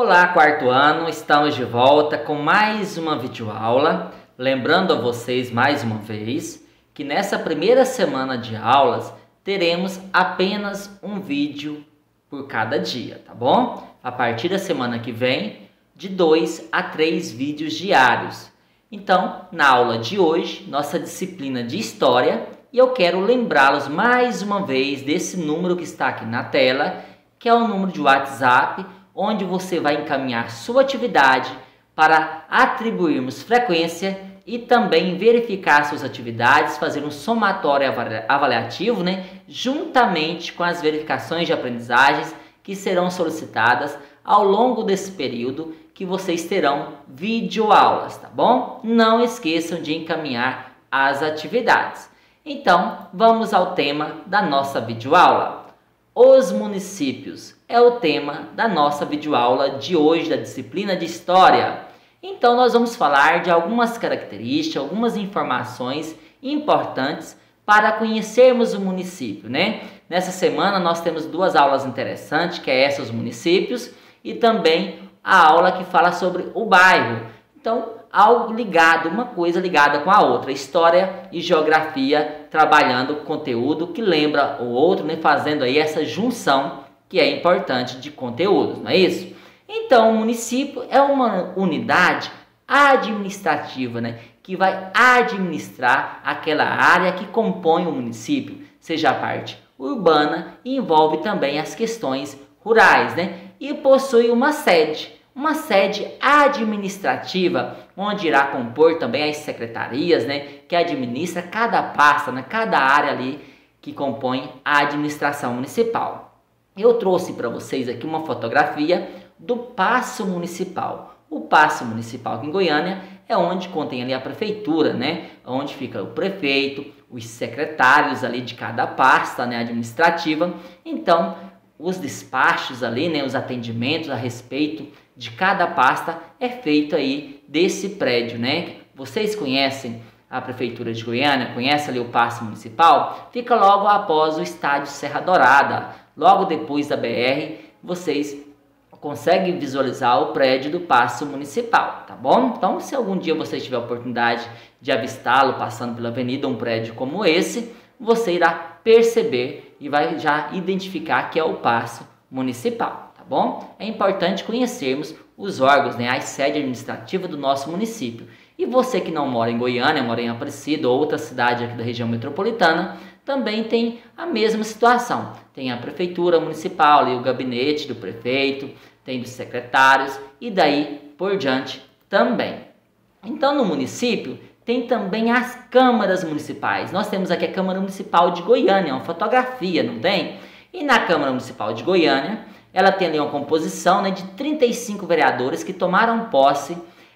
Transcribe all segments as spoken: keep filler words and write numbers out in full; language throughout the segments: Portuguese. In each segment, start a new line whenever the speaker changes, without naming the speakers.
Olá, quarto ano, estamos de volta com mais uma videoaula. Lembrando a vocês mais uma vez que nessa primeira semana de aulas teremos apenas um vídeo por cada dia, tá bom? A partir da semana que vem, de dois a três vídeos diários. Então, na aula de hoje, nossa disciplina de História, e eu quero lembrá-los mais uma vez desse número que está aqui na tela, que é o número de WhatsApp, onde você vai encaminhar sua atividade para atribuirmos frequência e também verificar suas atividades, fazer um somatório avaliativo, né, juntamente com as verificações de aprendizagens que serão solicitadas ao longo desse período que vocês terão videoaulas, tá bom? Não esqueçam de encaminhar as atividades. Então, vamos ao tema da nossa videoaula. Os municípios é o tema da nossa videoaula de hoje da disciplina de História. Então, nós vamos falar de algumas características, algumas informações importantes para conhecermos o município, né? Nessa semana nós temos duas aulas interessantes, que é essa, os municípios, e também a aula que fala sobre o bairro. Então, algo ligado, uma coisa ligada com a outra, História e Geografia, trabalhando o conteúdo que lembra o outro, né? Fazendo aí essa junção que é importante de conteúdos, não é isso? Então, o município é uma unidade administrativa, né, que vai administrar aquela área que compõe o município, seja a parte urbana e envolve também as questões rurais, né, e possui uma sede, uma sede administrativa, onde irá compor também as secretarias, né, que administra cada pasta, né, cada área ali que compõe a administração municipal. Eu trouxe para vocês aqui uma fotografia do Paço Municipal. O Paço Municipal aqui em Goiânia é onde contém ali a prefeitura, né? Onde fica o prefeito, os secretários ali de cada pasta, né, administrativa. Então, os despachos ali, né, os atendimentos a respeito de cada pasta é feito aí desse prédio, né? Vocês conhecem a prefeitura de Goiânia, conhece ali o Paço Municipal? Fica logo após o estádio Serra Dourada, logo depois da B R, vocês conseguem visualizar o prédio do Paço Municipal, tá bom? Então, se algum dia você tiver a oportunidade de avistá-lo passando pela avenida, um prédio como esse, você irá perceber e vai já identificar que é o Paço Municipal, tá bom? É importante conhecermos os órgãos, né, a sede administrativa do nosso município. E você que não mora em Goiânia, mora em Aparecida ou outra cidade aqui da região metropolitana, também tem a mesma situação. Tem a prefeitura municipal e o gabinete do prefeito, tem dos secretários e daí por diante também. Então, no município tem também as câmaras municipais. Nós temos aqui a Câmara Municipal de Goiânia, uma fotografia, não tem? E na Câmara Municipal de Goiânia, ela tem ali uma composição, né, de trinta e cinco vereadores que tomaram posse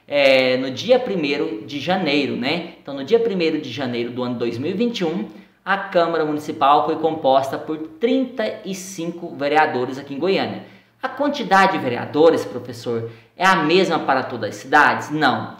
é, no dia primeiro de janeiro, né? Então, no dia primeiro de janeiro do ano dois mil e vinte e um, a Câmara Municipal foi composta por trinta e cinco vereadores aqui em Goiânia. A quantidade de vereadores, professor, é a mesma para todas as cidades? Não.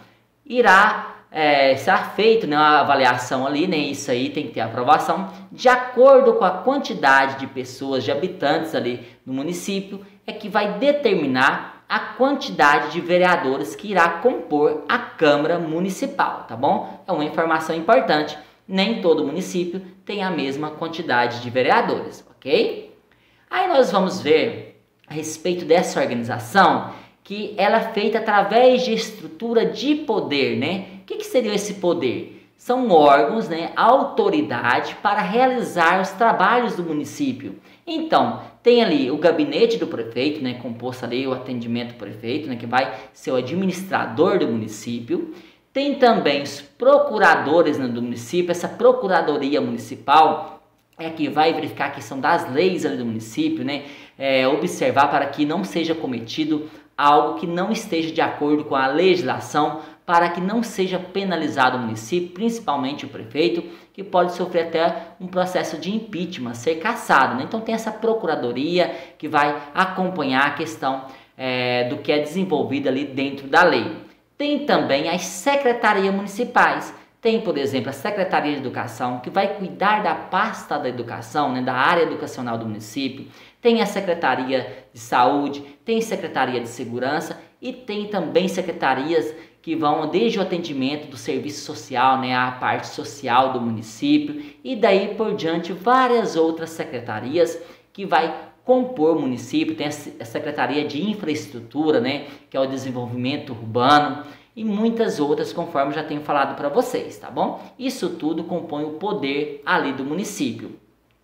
Irá é, ser feita, né, uma avaliação ali, né, isso aí tem que ter aprovação, de acordo com a quantidade de pessoas, de habitantes ali no município, é que vai determinar a quantidade de vereadores que irá compor a Câmara Municipal, tá bom? É uma informação importante. Nem todo município tem a mesma quantidade de vereadores, ok? Aí nós vamos ver a respeito dessa organização, que ela é feita através de estrutura de poder, né? O que, que seria esse poder? São órgãos, né, autoridade para realizar os trabalhos do município. Então, tem ali o gabinete do prefeito, né, composto ali o atendimento do prefeito, né, que vai ser o administrador do município. Tem também os procuradores, né, do município. Essa procuradoria municipal é que vai verificar a questão das leis ali do município, né? É, observar para que não seja cometido algo que não esteja de acordo com a legislação, para que não seja penalizado o município, principalmente o prefeito, que pode sofrer até um processo de impeachment, ser cassado, né? Então tem essa procuradoria que vai acompanhar a questão é, do que é desenvolvido ali dentro da lei. Tem também as secretarias municipais. Tem, por exemplo, a Secretaria de Educação, que vai cuidar da pasta da educação, né, da área educacional do município. Tem a Secretaria de Saúde, tem Secretaria de Segurança e tem também secretarias que vão desde o atendimento do serviço social, né, a parte social do município, e daí por diante várias outras secretarias que vai compor o município. Tem a Secretaria de Infraestrutura, né, que é o desenvolvimento urbano, e muitas outras, conforme já tenho falado para vocês, tá bom? Isso tudo compõe o poder ali do município.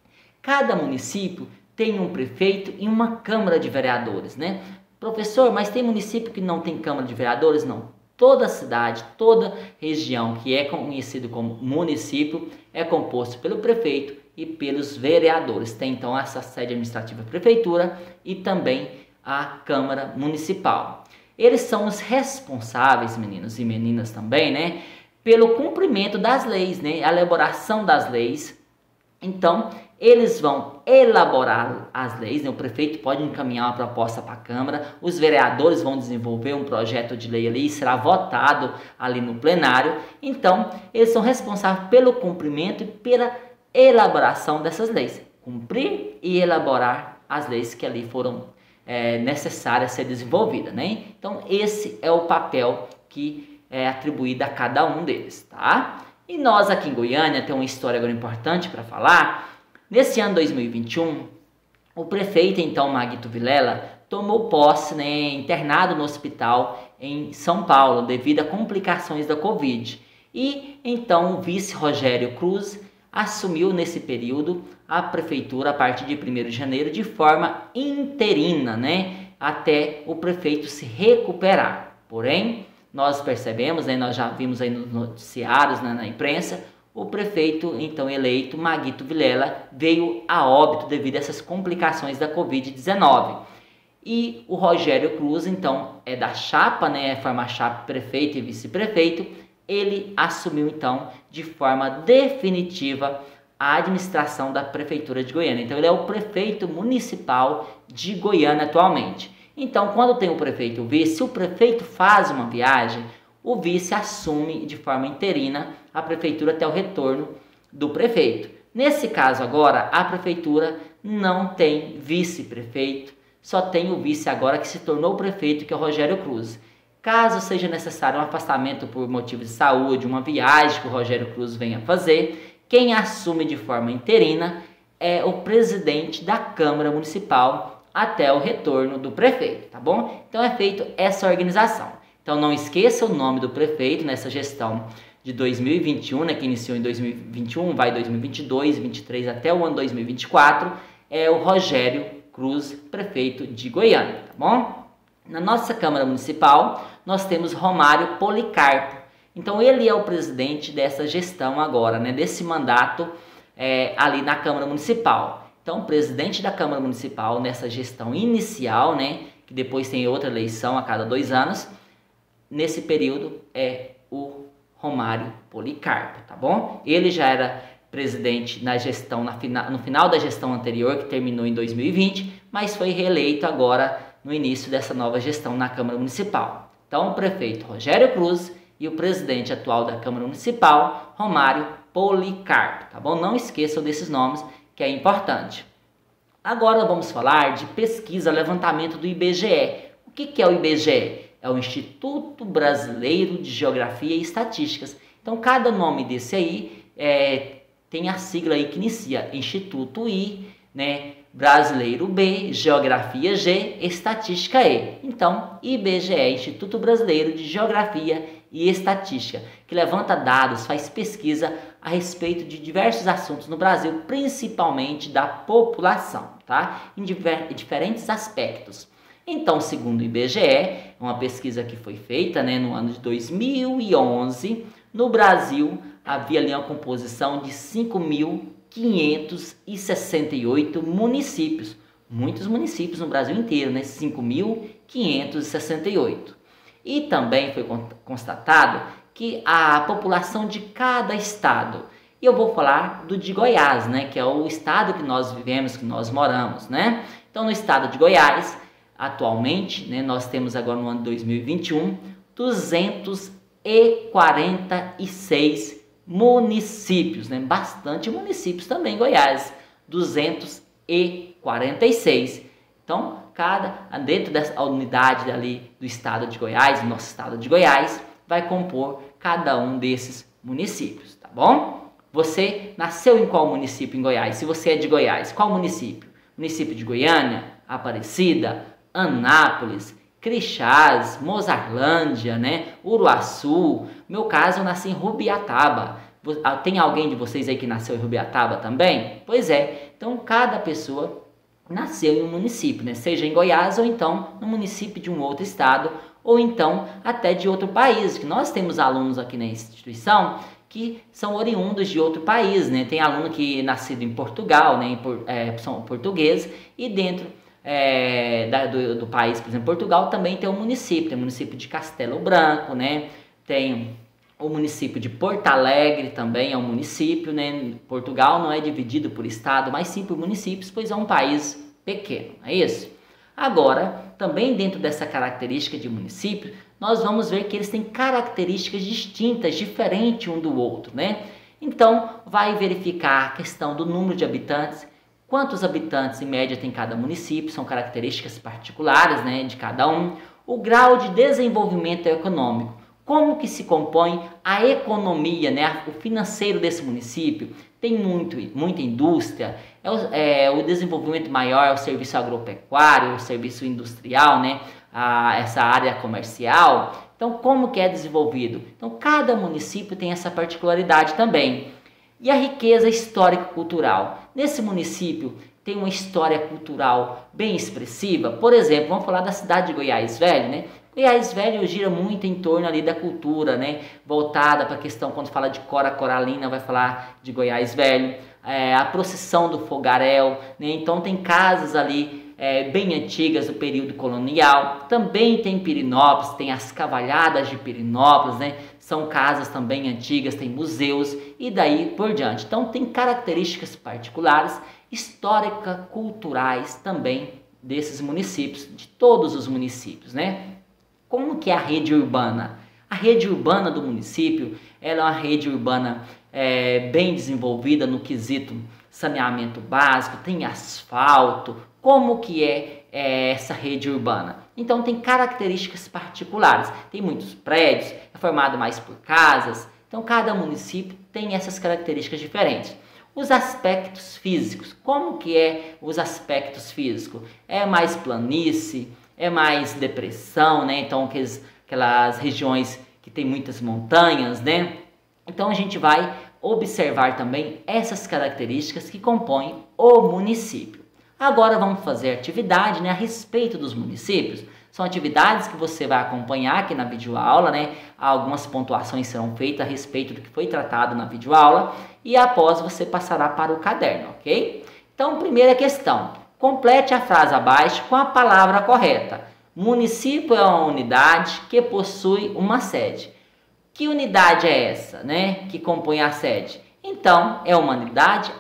Cada município tem um prefeito e uma Câmara de Vereadores, né? Professor, mas tem município que não tem Câmara de Vereadores? Não. Toda cidade, toda região que é conhecido como município é composto pelo prefeito e pelos vereadores. Tem então essa sede administrativa prefeitura e também a Câmara Municipal. Eles são os responsáveis, meninos e meninas também, né, pelo cumprimento das leis, né, a elaboração das leis. Então, eles vão elaborar as leis, né, o prefeito pode encaminhar uma proposta para a Câmara, os vereadores vão desenvolver um projeto de lei ali, será votado ali no plenário. Então, eles são responsáveis pelo cumprimento e pela elaboração dessas leis. Cumprir e elaborar as leis que ali foram É, necessária ser desenvolvida, né? Então esse é o papel que é atribuído a cada um deles, tá? E nós aqui em Goiânia tem uma história agora importante para falar. Nesse ano dois mil e vinte e um, o prefeito então Maguito Vilela tomou posse, né, internado no hospital em São Paulo devido a complicações da Covid. E então o vice Rogério Cruz assumiu nesse período a prefeitura a partir de primeiro de janeiro de forma interina, né, até o prefeito se recuperar. Porém, nós percebemos, né, nós já vimos aí nos noticiários, né, na imprensa, o prefeito então eleito, Maguito Vilela, veio a óbito devido a essas complicações da covid dezenove. E o Rogério Cruz, então, é da chapa, né, forma chapa prefeito e vice-prefeito. Ele assumiu então de forma definitiva a administração da prefeitura de Goiânia. Então ele é o prefeito municipal de Goiânia atualmente. Então quando tem o prefeito e o vice, se o prefeito faz uma viagem, o vice assume de forma interina a prefeitura até o retorno do prefeito. Nesse caso agora, a prefeitura não tem vice-prefeito, só tem o vice agora que se tornou prefeito, que é o Rogério Cruz. Caso seja necessário um afastamento por motivos de saúde, uma viagem que o Rogério Cruz venha fazer, quem assume de forma interina é o presidente da Câmara Municipal até o retorno do prefeito, tá bom? Então é feito essa organização. Então não esqueça o nome do prefeito nessa gestão de dois mil e vinte e um, né, que iniciou em dois mil e vinte e um, vai dois mil e vinte e dois, vinte e três até o ano dois mil e vinte e quatro, é o Rogério Cruz, prefeito de Goiânia, tá bom? Na nossa Câmara Municipal, nós temos Romário Policarpo. Então, ele é o presidente dessa gestão agora, né, desse mandato é, ali na Câmara Municipal. Então, o presidente da Câmara Municipal nessa gestão inicial, né, que depois tem outra eleição a cada dois anos, nesse período é o Romário Policarpo, tá bom? Ele já era presidente na gestão, na fina, no final da gestão anterior, que terminou em dois mil e vinte, mas foi reeleito agora no início dessa nova gestão na Câmara Municipal. Então, o prefeito Rogério Cruz e o presidente atual da Câmara Municipal, Romário Policarpo, tá bom? Não esqueçam desses nomes, que é importante. Agora vamos falar de pesquisa, levantamento do I B G E. O que, que é o I B G E? É o Instituto Brasileiro de Geografia e Estatísticas. Então, cada nome desse aí é, tem a sigla aí que inicia Instituto I, né? Brasileiro B, Geografia G, Estatística E. Então, I B G E, Instituto Brasileiro de Geografia e Estatística, que levanta dados, faz pesquisa a respeito de diversos assuntos no Brasil, principalmente da população, tá? Em diver, diferentes aspectos. Então, segundo o I B G E, uma pesquisa que foi feita, né, no ano de dois mil e onze, no Brasil havia ali uma composição de cinco mil quinhentos e sessenta e oito municípios, muitos municípios no Brasil inteiro, né? cinco mil quinhentos e sessenta e oito. E também foi constatado que a população de cada estado, e eu vou falar do de Goiás, né? Que é o estado que nós vivemos, que nós moramos, né? Então, no estado de Goiás, atualmente, né, nós temos agora no ano dois mil e vinte e um, duzentos e quarenta e seis municípios, né? Bastante municípios também em Goiás, duzentos e quarenta e seis. Então, cada, dentro dessa unidade ali do estado de Goiás, do nosso estado de Goiás, vai compor cada um desses municípios, tá bom? Você nasceu em qual município em Goiás? Se você é de Goiás, qual município? Município de Goiânia, Aparecida, Anápolis, Crixás, Mozarlândia, né? Uruaçu. Meu caso, eu nasci em Rubiataba. Tem alguém de vocês aí que nasceu em Rubiataba também? Pois é. Então, cada pessoa nasceu em um município, né? Seja em Goiás ou então no município de um outro estado ou então até de outro país. Que nós temos alunos aqui na instituição que são oriundos de outro país, né? Tem aluno que é nascido em Portugal, né? Em, é, são portugueses e dentro é, da, do, do país, por exemplo, Portugal também tem um município, tem o município de Castelo Branco, né? Tem o município de Porto Alegre também é um município, né? Portugal não é dividido por estado, mas sim por municípios, pois é um país pequeno, é isso? Agora, também dentro dessa característica de município, nós vamos ver que eles têm características distintas, diferentes um do outro, né? Então, vai verificar a questão do número de habitantes, quantos habitantes em média tem cada município, são características particulares, né, de cada um, o grau de desenvolvimento econômico, como que se compõe a economia, né, o financeiro desse município, tem muito, muita indústria, é o, é, o desenvolvimento maior é o serviço agropecuário, o serviço industrial, né, a, essa área comercial. Então, como que é desenvolvido? Então, cada município tem essa particularidade também. E a riqueza histórico-cultural. Nesse município tem uma história cultural bem expressiva. Por exemplo, vamos falar da cidade de Goiás Velho, né? Goiás Velho gira muito em torno ali da cultura, né? Voltada para a questão, quando fala de Cora Coralina, vai falar de Goiás Velho. É, a procissão do fogaréu, né? Então tem casas ali é, bem antigas do período colonial. Também tem Pirinópolis, tem as cavalhadas de Pirinópolis, né? São casas também antigas, tem museus e daí por diante. Então tem características particulares, históricas, culturais também desses municípios, de todos os municípios, né? Como que é a rede urbana? A rede urbana do município, ela é uma rede urbana é, bem desenvolvida no quesito saneamento básico, tem asfalto. Como que é, é essa rede urbana? Então tem características particulares, tem muitos prédios, é formado mais por casas, então cada município tem essas características diferentes. Os aspectos físicos, como que é os aspectos físicos? É mais planície, é mais depressão, né? Então aqueles, aquelas regiões que tem muitas montanhas, né? Então a gente vai observar também essas características que compõem o município. Agora vamos fazer atividade, né, a respeito dos municípios. São atividades que você vai acompanhar aqui na videoaula, né? Algumas pontuações serão feitas a respeito do que foi tratado na videoaula e após você passará para o caderno, ok? Então, primeira questão. Complete a frase abaixo com a palavra correta. Município é uma unidade que possui uma sede. Que unidade é essa, né, que compõe a sede? Então, é uma unidade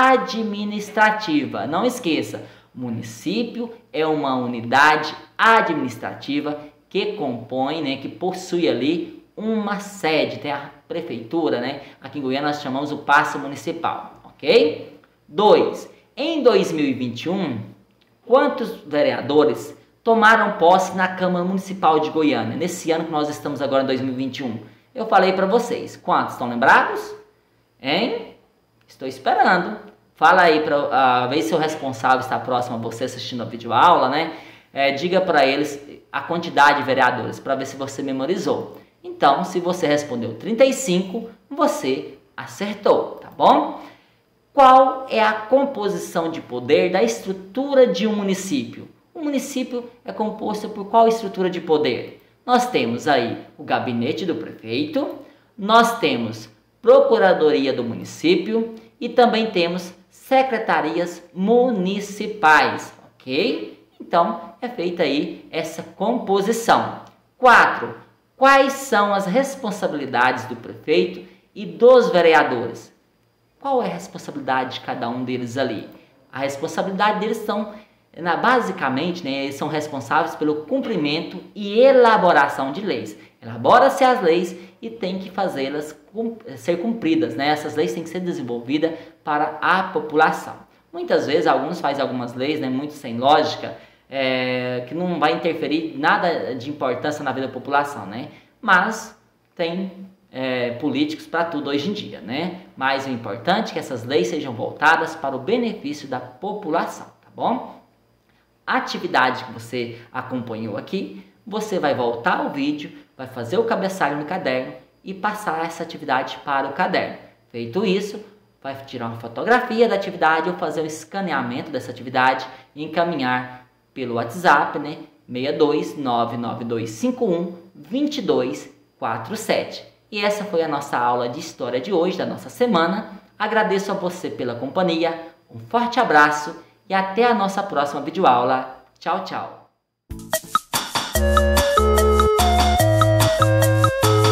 administrativa. Não esqueça, município é uma unidade administrativa que compõe, né, que possui ali uma sede. Tem a prefeitura, né? Aqui em Goiânia nós chamamos o Paço Municipal, ok? dois. Em dois mil e vinte e um, quantos vereadores tomaram posse na Câmara Municipal de Goiânia? Nesse ano que nós estamos agora em dois mil e vinte e um. Eu falei para vocês. Quantos? Estão lembrados? Hein? Estou esperando. Fala aí para uh, ver se o responsável está próximo a você assistindo a videoaula, né? É, diga para eles a quantidade de vereadores para ver se você memorizou. Então, se você respondeu trinta e cinco, você acertou, tá bom? Qual é a composição de poder da estrutura de um município? O município é composto por qual estrutura de poder? Nós temos aí o gabinete do prefeito, nós temos procuradoria do município e também temos secretarias municipais, ok? Então, é feita aí essa composição. quatro. Quais são as responsabilidades do prefeito e dos vereadores? Qual é a responsabilidade de cada um deles ali? A responsabilidade deles são, basicamente, né, eles são responsáveis pelo cumprimento e elaboração de leis. Elabora-se as leis e tem que fazê-las ser cumpridas, né? Essas leis têm que ser desenvolvidas para a população. Muitas vezes alguns fazem algumas leis, né, muito sem lógica, é, que não vai interferir nada de importância na vida da população, né? Mas tem é, políticos para tudo hoje em dia, né? Mas o importante é que essas leis sejam voltadas para o benefício da população, tá bom? A atividade que você acompanhou aqui, você vai voltar ao vídeo, vai fazer o cabeçalho no caderno e passar essa atividade para o caderno. Feito isso, vai tirar uma fotografia da atividade ou fazer um escaneamento dessa atividade e encaminhar pelo WhatsApp, né? seis dois nove nove dois cinco um dois dois quatro sete. E essa foi a nossa aula de história de hoje, da nossa semana. Agradeço a você pela companhia, um forte abraço e até a nossa próxima videoaula. Tchau, tchau!